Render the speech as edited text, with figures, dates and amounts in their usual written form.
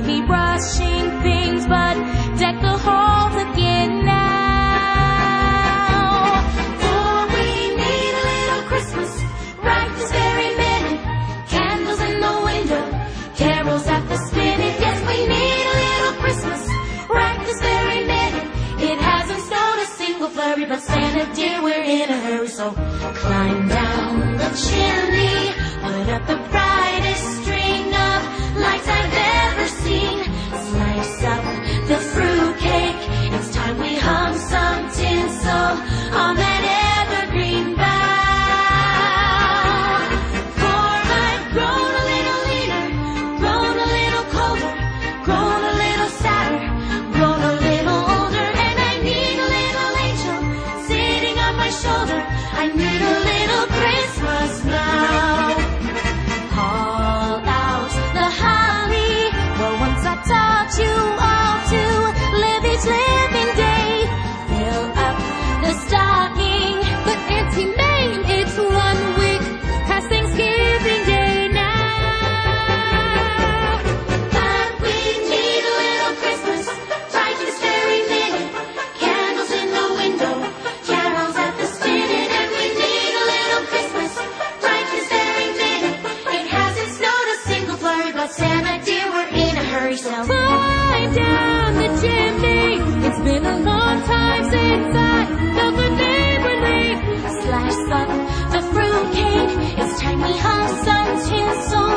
maybe brushing things, but deck the halls again now. For we need a little Christmas right this very minute. Candles in the window, carols at the spinet. Yes, we need a little Christmas right this very minute. It hasn't snowed a single flurry, but Santa dear, we're in a hurry. So climb down the chimney, put up the brightest string of lights I've ever seen. Slice up the fruitcake, it's time we hung some tinsel on that evergreen bough. For I've grown a little leaner, grown a little colder, grown a little sadder, grown a little older, and I need a little angel sitting on my shoulder. I need a little Christmas now. Haul out the holly, for once I taught you all to live each living day. Fill up the stocking, but Auntie May, it's 1 week past Thanksgiving Day now. But we need a little Christmas right this very minute. Candles in the window, carols at the spinet, and we need a little Christmas right this very minute. It hasn't snowed a single flurry, but Santa dear, we're in a hurry. So climb down the chimney. It's been a long time since I felt the neighborly. Slice up the fruitcake, it's time we hung some tinsel